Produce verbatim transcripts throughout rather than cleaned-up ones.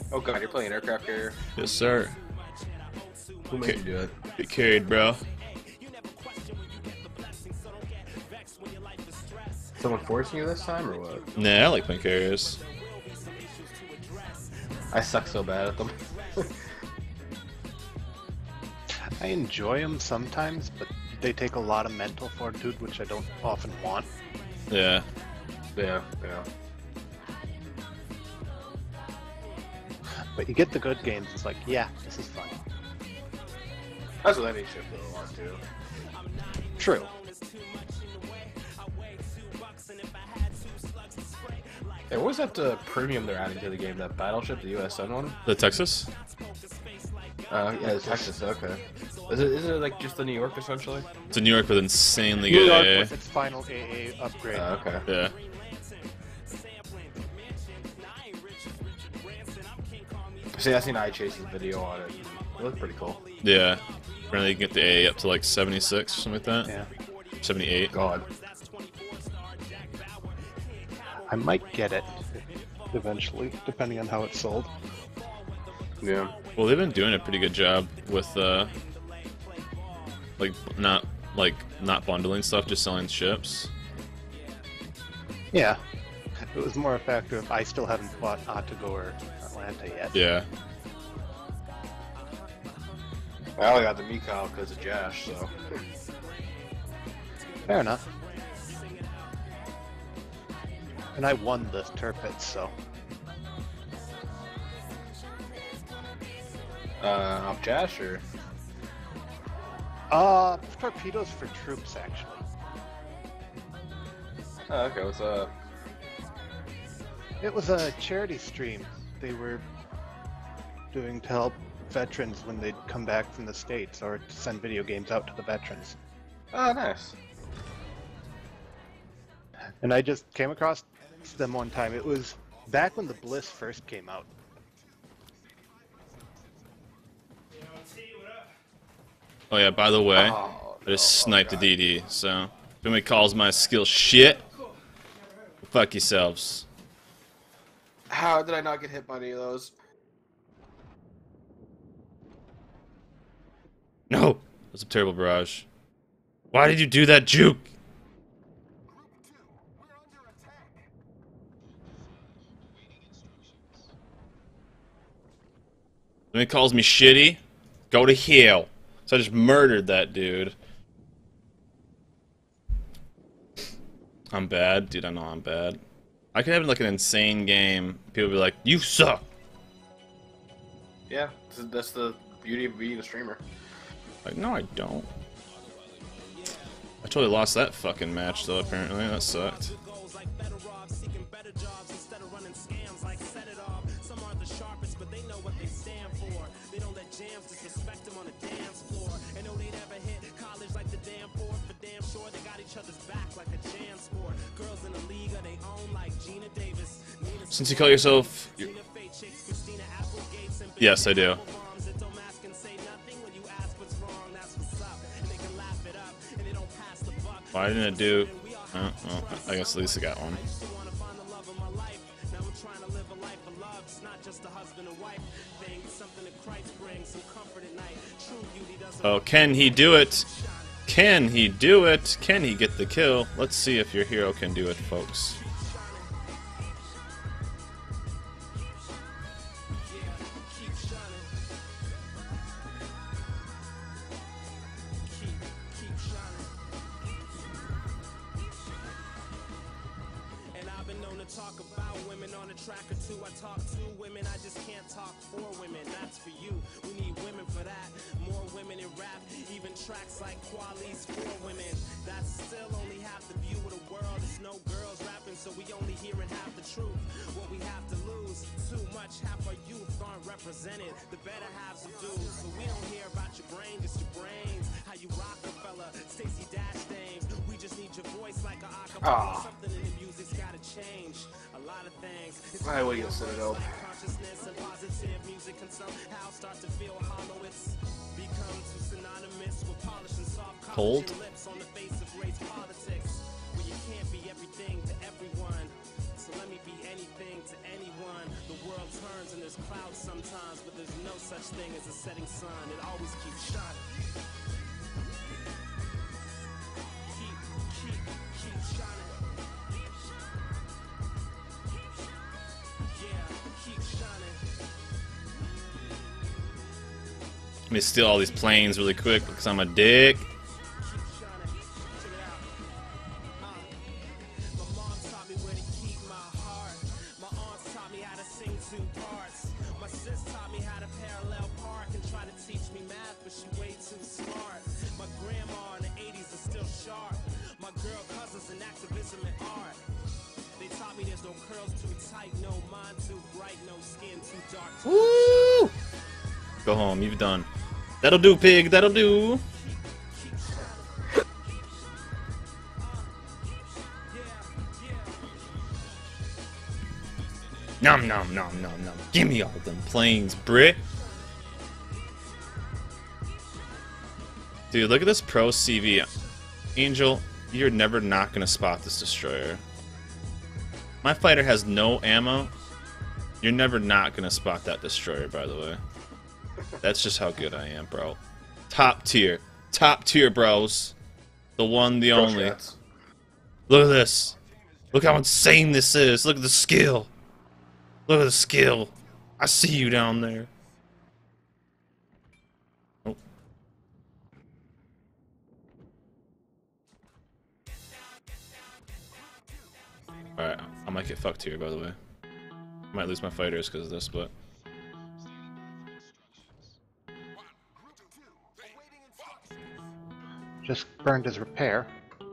Oh god, you're playing aircraft carrier. Yes, sir. Who made you do it? Get carried, bro. Someone forcing you this time or what? Nah, I like playing carriers. I suck so bad at them. I enjoy them sometimes, but they take a lot of mental fortitude, which I don't often want. Yeah. Yeah, yeah. But you get the good games, it's like, yeah, this is fun. That's what any ship really wants to. True. Hey, what was that uh, premium they're adding to the game? That battleship, the U S N one? The Texas? Uh, yeah, it's Texas. Okay. Is it? Is it like just the New York essentially? It's in New York with insanely New good York A A. with its final A A upgrade. Uh, okay. Yeah. See, I seen iChase's video on it. It looked pretty cool. Yeah. Apparently you can get the A A up to like seventy-six or something like that. Yeah. seventy-eight. God. I might get it eventually, depending on how it's sold. Yeah. Well, they've been doing a pretty good job with, uh, like, not, like, not bundling stuff, just selling ships. Yeah. It was more a factor of I still haven't bought Otago or Atlanta yet. Yeah. I only got the Mikau because of Josh, so. Fair enough. And I won the Turpits, so. Uh, off Josh or? Uh, torpedoes for troops, actually. Oh, okay. What's up? It was a charity stream they were doing to help veterans when they'd come back from the States, or to send video games out to the veterans. Oh, nice. And I just came across them one time. It was back when the Bliss first came out. Oh yeah, by the way, Oh, I just no. sniped Oh, a D D, so if anybody calls my skill shit, fuck yourselves. How did I not get hit by any of those? No! That's a terrible barrage. Why did you do that, Juke? When he calls me shitty, go to hell. So I just murdered that dude. I'm bad? Dude, I know I'm bad. I could have like an insane game. People be like, you suck! Yeah, that's the beauty of being a streamer. Like, no I don't. I totally lost that fucking match though, apparently. That sucked. Since you call yourself... Yes, I do. Why didn't it do... Oh, well, I guess at least I got one. Oh, can he do it? Can he do it? Can he get the kill? Let's see if your hero can do it, folks. Talk about women on a track or two. I talk to women, I just can't talk for women. That's for you. We need women for that. More women in rap, even tracks like Quali's for women. That's still only half the view of the world. It's no girls rapping, so we only hearing half the truth. What we have to lose, too much, half our youth aren't represented. The better halves will do. So we don't hear about your brain, just your brains. How you Rockefeller, Stacey Dash Dames. We just need your voice like a acapella. Something in the music's gotta change. A lot of things. I would get Citadel. Consciousness and positive music can somehow start to feel hollow. It's become too synonymous with polish and soft Cold. lips on the face of race politics. Where you can't be everything to everyone. So let me be anything to anyone. The world world turns and there's clouds sometimes, but there's no such thing as a setting sun. It always keeps shining. Keep, keep, keep shining. Yeah, keep shining. Let me steal all these planes really quick because I'm a dick. Keep shining. Check it out. Uh, my mom taught me where to keep my heart. My aunts taught me how to sing two parts. My sis taught me how to parallel park and try to teach me math, but she way too smart. My grandma in the eighties is still sharp. My girl cousins in activism and art. They taught me there's no curls too tight, no mind too bright, no skin too dark. Too Woo! Go home, you've done. That'll do, pig, that'll do. Nom nom nom nom nom. Give me all them planes, Brit. Dude, look at this pro C V. Angel, you're never not gonna spot this destroyer. My fighter has no ammo. You're never not gonna spot that destroyer, by the way. That's just how good I am, bro. Top tier. Top tier, bros. The one, the only. Shots. Look at this. Look how insane this is. Look at the skill. Look at the skill. I see you down there. Oh. Alright, I might get fucked here, by the way. I might lose my fighters because of this, but... Just burned his repair.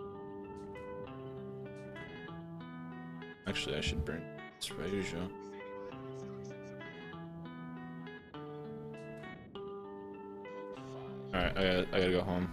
Actually, I should burn this right usual. Alright, I gotta, I gotta go home.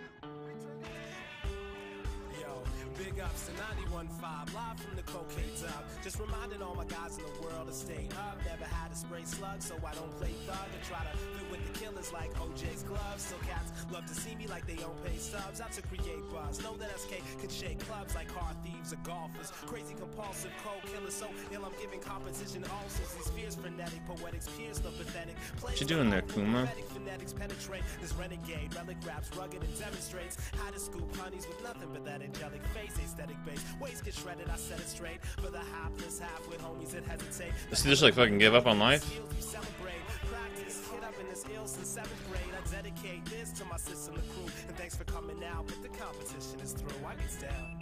Yo, big ups to ninety-one point five, live from the cocaine dub. Just reminding all my guys in the world to stay up. Never had a spray slug, so I don't play thug and try to fit with the killers like O J's gloves. So cats love to see me like they don't pay subs. Out to create buzz. Know that S K can shake clubs like car thieves or golfers. Crazy compulsive cold killers, so ill I'm giving competition ulcers. These fears frenetic, poetics pierce the pathetic. What you doing there, Kuma? Phonetics penetrate this renegade relic raps rugged and demonstrates how to scoop honeys with nothing but that angelic face. Aesthetic base ways get shredded, I set it straight for the hapless half with homies that hesitate. Does he just like fucking give up on life? Practice hit up in this ill since seventh grade. I dedicate this to my system, the crew, and thanks for coming out. But the competition is through. I get down.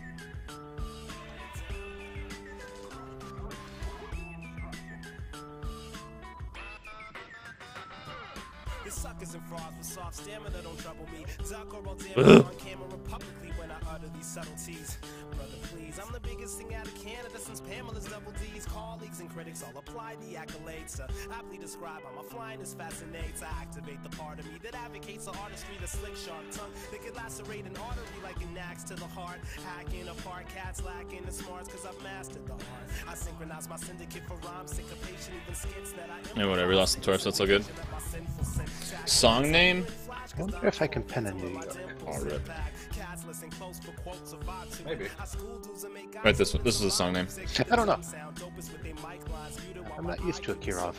This suckers and frauds with soft stamina don't trouble me. Duck or I'll damn on camera publicly when I utter these subtleties. Brother, please, I'm the biggest thing out of Canada since Pamela's double D's. Colleagues and critics all apply the accolades to aptly describe how my flying is fascinates. I activate the part of me that advocates the artistry, the slick sharp tongue that can lacerate an artery like an axe to the heart. Hacking apart cats lacking the smarts cause I've mastered the art. I synchronize my syndicate for rhyme syncopation, even skits that I Yeah, whatever, we lost the torso, that's all good. Song name? I wonder if I can pen a New York. Alright. Maybe. Right, this this is the song name. I don't know. I'm not used to a Kirov.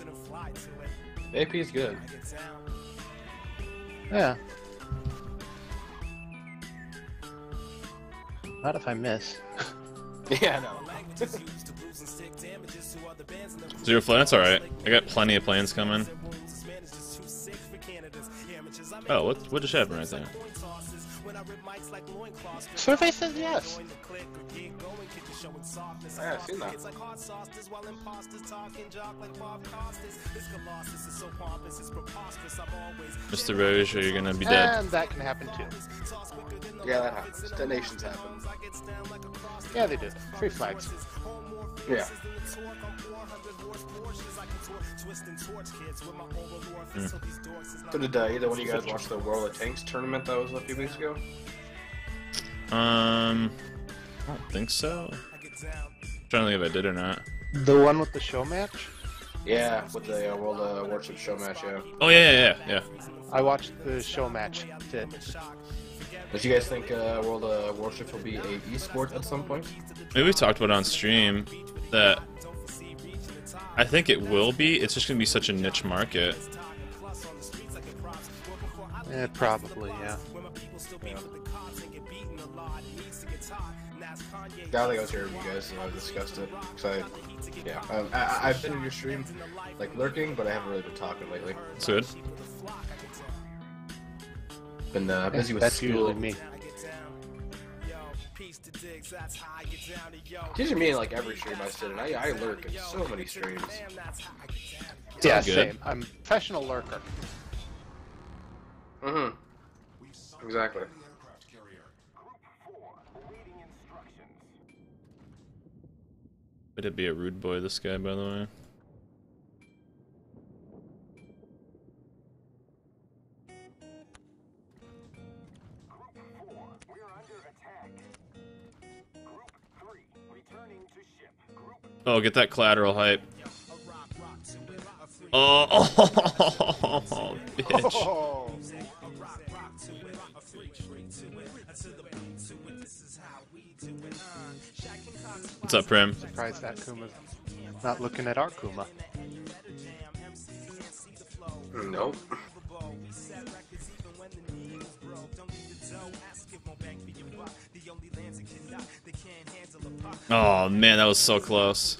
A P is good. Yeah. Not if I miss. Yeah, I know. Zero flight, that's alright. I got plenty of planes coming. Oh, what what just happened right there? Survey says yes. Yeah, I've seen that. Mister Rose, you're gonna be dead. And that can happen too. Yeah, that happens. Detonations happen. Yeah, they do. Free flags. Yeah. Mm. So did uh, either one of you guys watch the World of Tanks tournament that was a few weeks ago? Um, I don't think so. I'm trying to think if I did or not. The one with the show match? Yeah, with the uh, World uh, Warships show match, yeah. Oh yeah, yeah, yeah, yeah. I watched the show match. Did. Did you guys think uh, World uh, Warships will be a esport at some point? Maybe we talked about it on stream that I think it will be. It's just gonna be such a niche market. Eh, probably, yeah. Yeah, I think I was here with you guys and I discussed it. So I, yeah, um, I, I- I've been in your stream, like lurking, but I haven't really been talking lately. It's good. Been uh, busy with That's school. usually me. It's usually me in like every stream I sit in. I, I lurk in so many streams. Yeah, all good. same. I'm a professional lurker. Mm-hmm. Exactly. Way to be a rude boy, this guy, by the way. Oh, get that collateral hype. Oh, oh, oh, bitch. Oh. What's up, Prim? Surprised that Kuma's not looking at our Kuma. Nope. Oh, man, that was so close.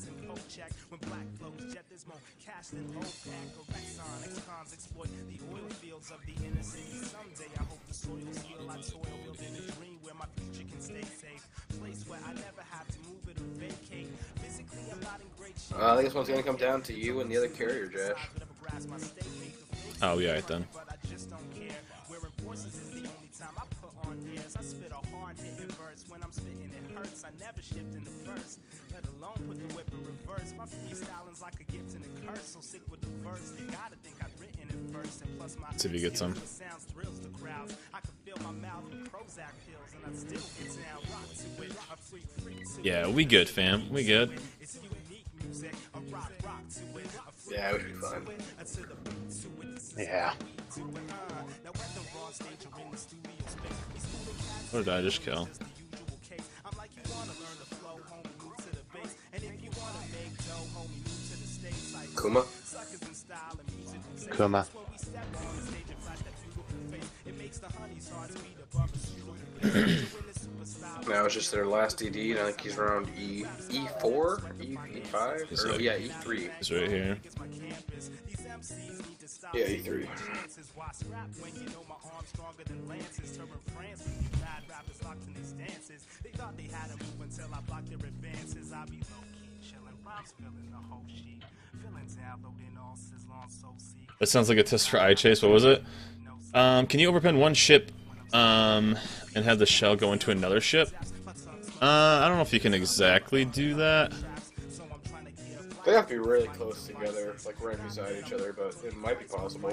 Uh, I think this one's gonna come down to you and the other carrier, Josh. Oh, yeah, right then. Let's see if you get some. Yeah, we good, fam. We good. Yeah, we should be fine. Yeah. What did I just kill? Kuma? Kuma. Now it's just their last D D, and I think he's around E E4, E E5, He's or, like- yeah, E three. He's right here. Yeah, E three. That sounds like a test for eye chase. What was it? Um, can you overpin one ship um, and have the shell go into another ship? Uh, I don't know if you can exactly do that. They have to be really close together, like right beside each other, but it might be possible.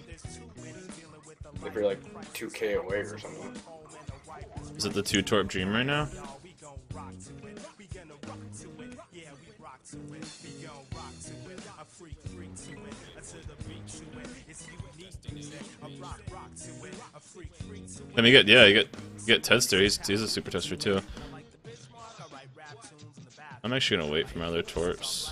If you're like two K away or something. Is it the two Torp Dream right now? I mean, you get yeah, you get you get Tedster. He's he's a super tester too. I'm actually gonna wait for my other Torps.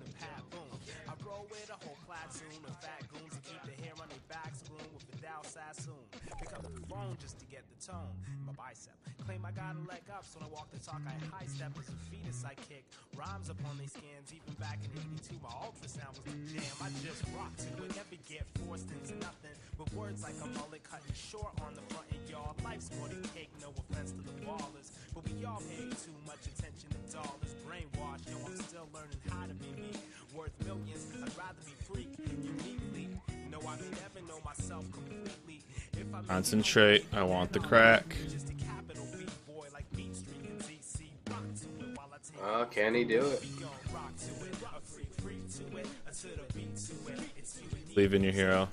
Claim I got a leg up, so I walk the talk, I high step as a fetus, I kick rhymes upon these scans, even back in eighty-two, my ultrasound was the jam, I just rock to it, never get forced into nothing, with words like a mullet cutting short on the front of y'all, life's more than cake, no offense to the ballers, but we all pay too much attention to dollars, brainwashed, yo, I'm still learning how to be me, worth millions, I'd rather be freak, uniquely, no, I may never know myself completely, if I Concentrate. I want the crack. Uh, can he do it? Believe in your hero.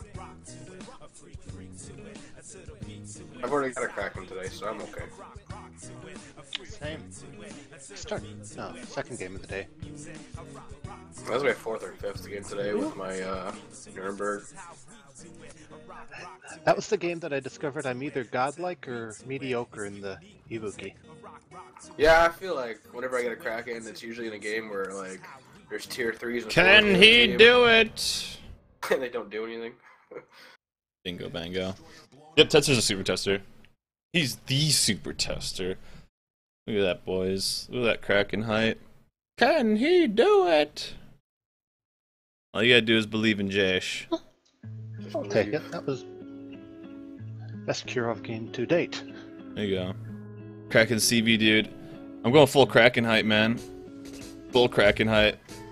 I've already got a Kraken today, so I'm okay. Same. Start. No, second game of the day. That was my fourth or fifth game today with my uh, Nuremberg. That was the game that I discovered I'm either godlike or mediocre in the Ibuki. Yeah, I feel like whenever I get a Kraken, it's usually in a game where like There's tier threes. Can he do it? And they don't do anything. Bingo bango. Yep, Tester's a super tester. He's the super tester. Look at that, boys. Look at that Kraken height. Can he do it? All you gotta do is believe in Jash. I'll take it. That was best Kirov game to date. There you go. Kraken C V, dude. I'm going full Kraken height, man. Full Kraken height.